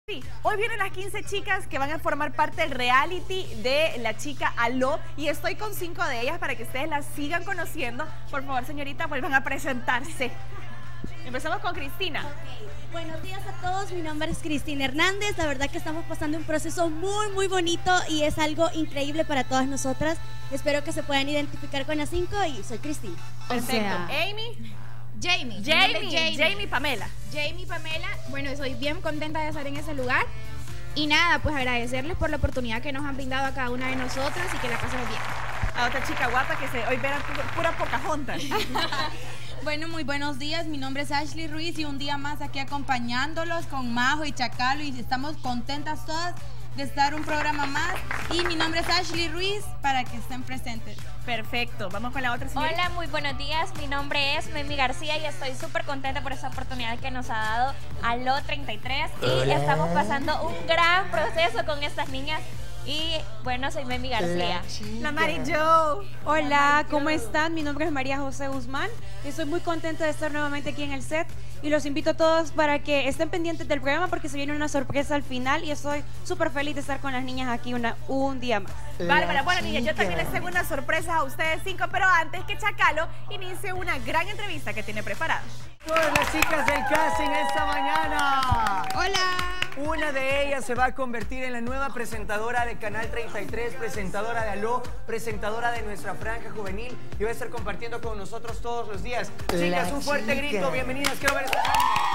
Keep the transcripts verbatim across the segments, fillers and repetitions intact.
Sí, hoy vienen las quince chicas que van a formar parte del reality de La Chica Aló y estoy con cinco de ellas para que ustedes las sigan conociendo. Por favor, señorita, vuelvan a presentarse. Empezamos con Cristina. Okay. Buenos días a todos, mi nombre es Cristina Hernández. La verdad que estamos pasando un proceso muy, muy bonito y es algo increíble para todas nosotras. Espero que se puedan identificar con las cinco y soy Cristina. Perfecto. O sea, Amy. Jamie. Jamie, Jamie. Jamie Pamela. Jamie Pamela. Bueno, soy bien contenta de estar en ese lugar. Y nada, pues agradecerles por la oportunidad que nos han brindado a cada una de nosotras y que la pasemos bien. A otra chica guapa que se, hoy verán pu- pura Pocahontas. Bueno, muy buenos días. Mi nombre es Ashley Ruiz y un día más aquí acompañándolos con Majo y Chacalo y estamos contentas todas de estar un programa más. Y mi nombre es Ashley Ruiz para que estén presentes. Perfecto. Vamos con la otra señorita. Hola, muy buenos días. Mi nombre es Memi García y estoy súper contenta por esta oportunidad que nos ha dado Aló treinta y tres. Y estamos pasando un gran proceso con estas niñas. Y bueno, soy Memi García. La Mari Joe. Hola, ¿cómo están? Mi nombre es María José Guzmán y estoy muy contenta de estar nuevamente aquí en el set y los invito a todos para que estén pendientes del programa porque se viene una sorpresa al final y estoy súper feliz de estar con las niñas aquí una, un día más. Bárbara, bueno niñas, yo también les tengo una sorpresa a ustedes cinco, pero antes que Chacalo inicie una gran entrevista que tiene preparada. Todas las chicas del casting esta mañana. Hola. Una de ellas se va a convertir en la nueva presentadora de Canal treinta y tres, presentadora de Aló, presentadora de nuestra franja juvenil y va a estar compartiendo con nosotros todos los días. Chicas, un fuerte grito, bienvenidas, quiero ver esta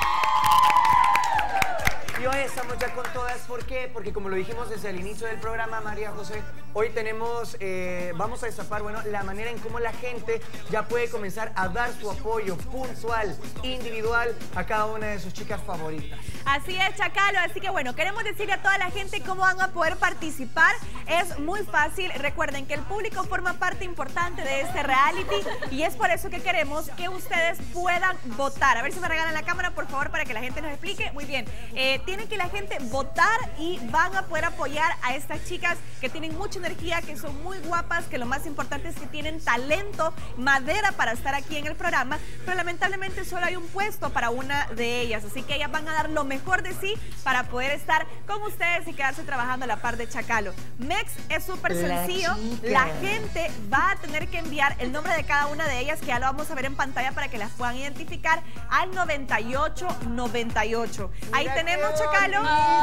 Y hoy estamos ya con todas, ¿por qué? Porque como lo dijimos desde el inicio del programa, María José, hoy tenemos, eh, vamos a destapar, bueno, la manera en cómo la gente ya puede comenzar a dar su apoyo puntual, individual a cada una de sus chicas favoritas. Así es, Chacalo, así que bueno, queremos decirle a toda la gente cómo van a poder participar. Es muy fácil, recuerden que el público forma parte importante de este reality y es por eso que queremos que ustedes puedan votar. A ver si me regalan la cámara, por favor, para que la gente nos explique. Muy bien, eh, tienen que la gente votar y van a poder apoyar a estas chicas que tienen mucha energía, que son muy guapas, que lo más importante es que tienen talento, madera para estar aquí en el programa, pero lamentablemente solo hay un puesto para una de ellas, así que ellas van a dar lo mejor de sí para poder estar con ustedes y quedarse trabajando a la par de Chacalo. Mex es súper sencillo, la gente va a tener que enviar el nombre de cada una de ellas, que ya lo vamos a ver en pantalla para que las puedan identificar, al noventa y ocho noventa y ocho. Ahí tenemos, Chacalo.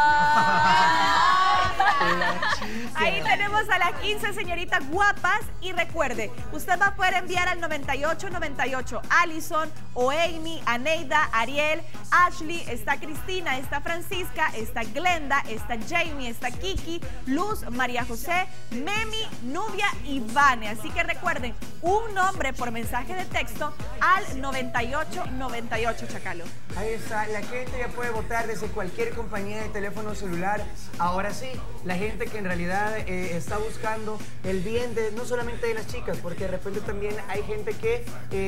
Ahí tenemos a las quince señoritas guapas y recuerde, usted va a poder enviar al noventa y ocho noventa y ocho Alison, o Amy, Aneida, Ariel, Ashley, está Cristina, está Francisca, está Glenda, está Jamie, está Kiki, Luz, María José, Memi, Nubia y Vane. Así que recuerden, un nombre por mensaje de texto al noventa y ocho noventa y ocho, Chacalo. Ahí está, la gente ya puede votar desde cualquier compañía de teléfono celular. Ahora sí, la gente que en realidad eh, está buscando el bien de no solamente de las chicas, porque de repente también hay gente que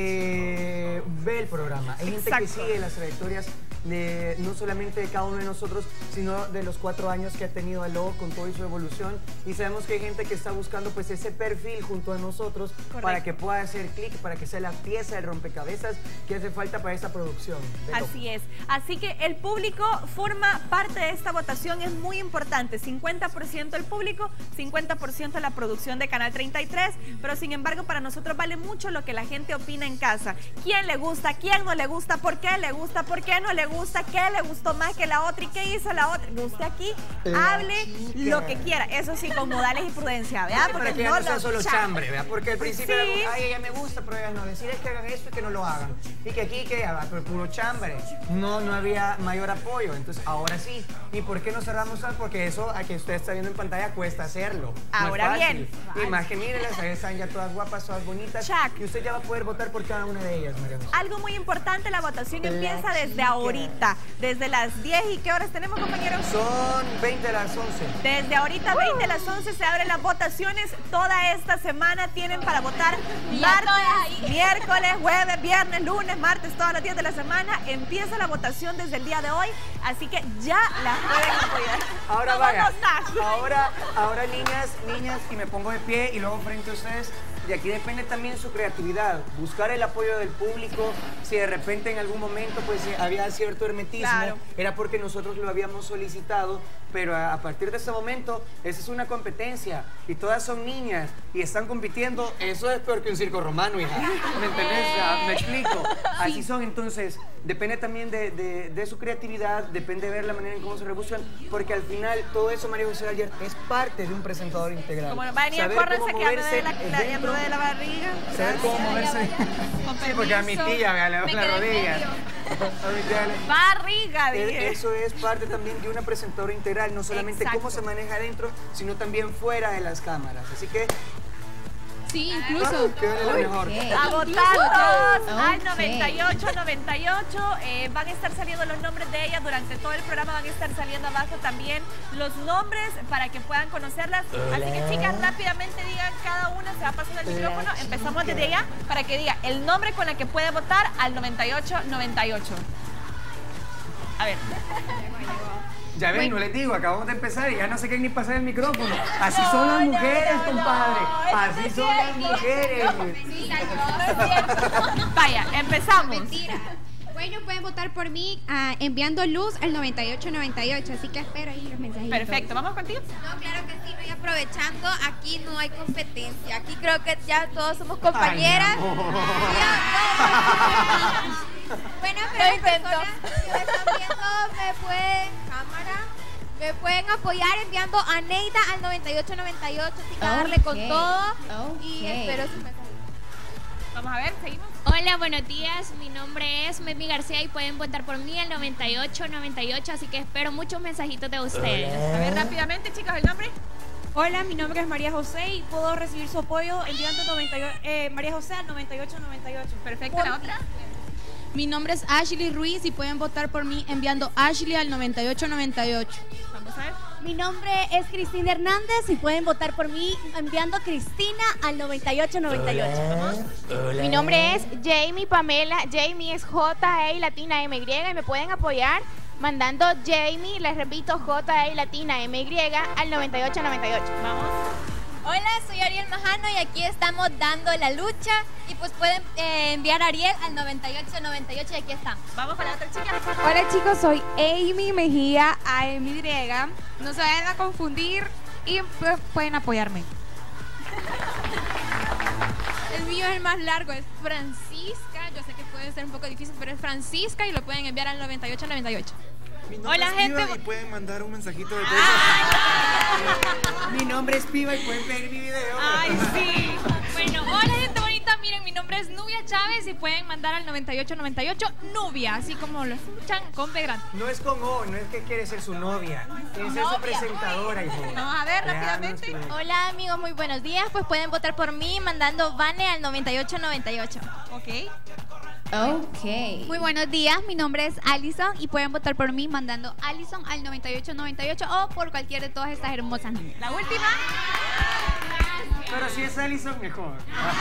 eh, ve el programa, hay gente Exacto. que sigue las trayectorias de, no solamente de cada uno de nosotros, sino de los cuatro años que ha tenido Aló con toda su evolución, y sabemos que hay gente que está buscando pues ese perfil junto a nosotros. Correcto. Para que pueda hacer clic, para que sea la pieza del rompecabezas que hace falta para esta producción. Así es, así que el público forma parte de esta votación, es muy importante, cincuenta por ciento el público, cincuenta por ciento la producción de Canal treinta y tres, pero sin embargo para nosotros vale mucho lo que la gente opina en casa. ¿Quién le gusta? ¿Quién no le gusta? ¿Por qué le gusta? ¿Por qué no le gusta? ¿Qué le gustó más que la otra? ¿Y qué hizo la otra? Usted aquí la hable chica. lo que quiera, eso sí, con modales y prudencia, ¿verdad? Sí, para que ya no sea solo chambre, ¿verdad? Porque al principio Sí. era, ay, ella me gusta, pero ella no. Decir es que hagan esto y que no lo hagan. Y que aquí, que ah, pero puro chambre. No, no había mayor apoyo. Entonces, ahora sí. ¿Y por qué no cerramos? Porque eso, a que usted está viendo en pantalla, cuesta hacerlo. No Ahora es fácil. bien. Y más que mírenlas, ahí están ya todas guapas, todas bonitas. Chac. Y usted ya va a poder votar por cada una de ellas, María José. Algo muy importante, la votación La empieza desde chica. ahorita, desde las diez. ¿Y qué horas tenemos, compañeros? Son veinte a las once. Desde ahorita, veinte a las once, se abren las votaciones. Toda esta semana tienen para votar martes, miércoles, jueves, viernes, lunes, martes, todos los días de la semana. Empieza la votación desde el día de hoy, así que ya las pueden apoyar. Ahora No vaya, vamos a- ahora, ahora niñas, niñas, y me pongo de pie y luego frente a ustedes, de aquí depende también su creatividad, buscar el apoyo del público. Si de repente en algún momento pues había cierto hermetismo, Claro. era porque nosotros lo habíamos solicitado, pero a, a partir de ese momento, esa es una competencia y todas son niñas y están compitiendo. Eso es peor que un circo romano, hija. ¿Me entendés? O sea, me explico. Así son, entonces, depende también de, de, de su creatividad, depende de ver la manera en cómo se rebuscan, porque al final todo eso, María José Ayer, es parte de un presentador integral. Como va a venir a Saber córrense cómo que ando moverse de la, la, dentro, ando de la barriga. saber cómo moverse. Sí, porque a mi tía me le la rodilla. A mi tía le- Barriga, Eh, dije. Eso es parte también de una presentadora integral, no solamente Exacto. cómo se maneja adentro, sino también fuera de las cámaras. Así que, Sí, incluso. que vale la mejor. A votar todos al noventa y ocho noventa y ocho. Eh, van a estar saliendo los nombres de ellas durante todo el programa. Van a estar saliendo abajo también los nombres para que puedan conocerlas. Así que, chicas, rápidamente digan cada una. Se va pasando el micrófono. Empezamos desde ya para que diga el nombre con el que puede votar al noventa y ocho noventa y ocho. A ver. Ya ven, no les digo, acabamos de empezar y ya no sé qué ni pasar el micrófono. Así son las mujeres, compadre. Así son las mujeres. Sí, no, Vaya, empezamos. mentira. Bueno, pueden votar por mí ah, enviando luz al noventa y ocho noventa y ocho, así que espero ahí los mensajitos. Perfecto, vamos contigo. No, claro que sí, no, y aprovechando, aquí no hay competencia. Aquí creo que ya todos somos compañeras. Ay, mi amor. Ya, no. Bueno, pero Lo intento. personas que me están viendo me pueden, cámara, me pueden apoyar enviando a Neida al noventa y ocho noventa y ocho, así que darle con Ok, todo. Y ok. espero su mensaje. Vamos a ver, seguimos. Hola, buenos días. Mi nombre es Memi García y pueden votar por mí el noventa y ocho noventa y ocho, así que espero muchos mensajitos de ustedes. A ver, rápidamente, chicos, el nombre. Hola, mi nombre es María José y puedo recibir su apoyo enviando noventa y ocho, eh, María José al noventa y ocho noventa y ocho. Perfecto, la otra. Mi nombre es Ashley Ruiz y pueden votar por mí enviando Ashley al noventa y ocho noventa y ocho. Vamos a ver. Mi nombre es Cristina Hernández y pueden votar por mí enviando Cristina al noventa y ocho noventa y ocho. Mi nombre es Jamie Pamela. Jamie es J E latina M Y y me pueden apoyar mandando Jamie, les repito, J E latina M Y al noventa y ocho noventa y ocho. Vamos. Hola, soy Ariel Majano y aquí estamos dando la lucha. Y pues pueden eh, enviar a Ariel al noventa y ocho noventa y ocho y aquí estamos. Vamos con la otra chica. Hola chicos, soy Amy Mejía A M Y. No se vayan a confundir y pues, pueden apoyarme. El mío es el más largo, es Francisca. Yo sé que puede ser un poco difícil, pero es Francisca y lo pueden enviar al noventa y ocho noventa y ocho. Mi nombre Hola, es gente. Piva y pueden mandar un mensajito de texto. Mi nombre es Piva y pueden ver mi video. Ay, sí. Bueno, hola gente bonita, miren, mi nombre es Nubia Chávez y pueden mandar al noventa y ocho noventa y ocho Nubia, así como lo escuchan con B grande. No es con O, no es que quiere ser su novia. Quiere ser su presentadora, hijo. Vamos a ver Ya, rápidamente. no sé. Hola amigos, muy buenos días. Pues pueden votar por mí mandando Vane al noventa y ocho noventa y ocho. Ok. Ok. Muy buenos días, mi nombre es Alison y pueden votar por mí mandando Alison al noventa y ocho noventa y ocho o por cualquier de todas estas hermosas niñas. La última. Pero si es Alison, mejor.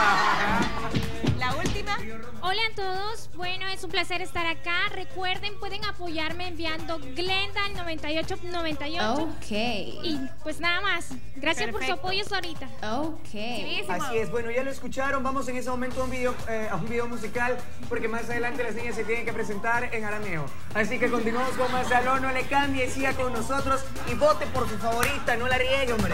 La última. Hola a todos, bueno, es un placer estar acá. Recuerden, pueden apoyarme enviando Glenda al noventa y ocho noventa y ocho. Ok. Y pues nada más, gracias por su Perfecto. apoyo hasta ahorita. Ok. Así es, bueno, ya lo escucharon. Vamos en ese momento a un video, eh, a un video musical, porque más adelante las niñas se tienen que presentar en arameo. Así que continuamos con más salón, no le cambie, siga con nosotros y vote por su favorita, no la riegue, hombre.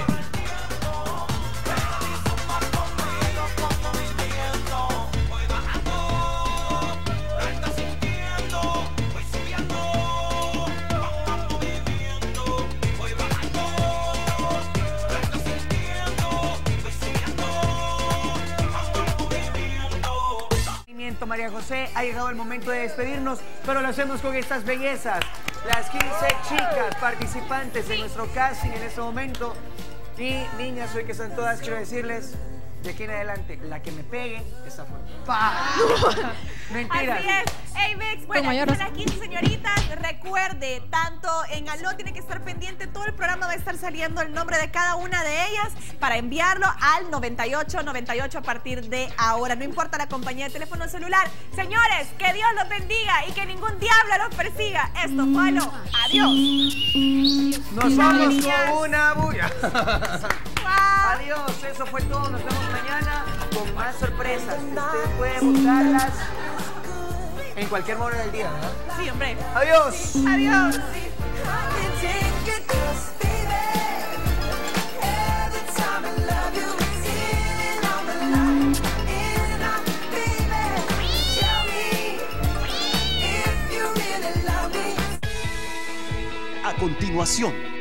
María José, ha llegado el momento de despedirnos, pero lo hacemos con estas bellezas, las quince chicas participantes en nuestro casting en este momento. Y niñas, hoy que están todas, quiero decirles, de aquí en adelante, la que me pegue está fuera. ¡Pah! Mentiras. Así es. Hey, Vex, bueno, aquí están las quince señoritas. Recuerde, tanto en Aló tiene que estar pendiente, todo el programa va a estar saliendo el nombre de cada una de ellas para enviarlo al noventa y ocho noventa y ocho a partir de ahora. No importa la compañía de teléfono celular. Señores, que Dios los bendiga y que ningún diablo los persiga. Esto fue Aló. Adiós. Nos vamos con una bulla. Wow. Adiós, eso fue todo. Nos vemos mañana. con más sorpresas. Usted puede buscarlas en cualquier momento del día, ¿verdad? Sí, hombre. Adiós. Adiós. A continuación,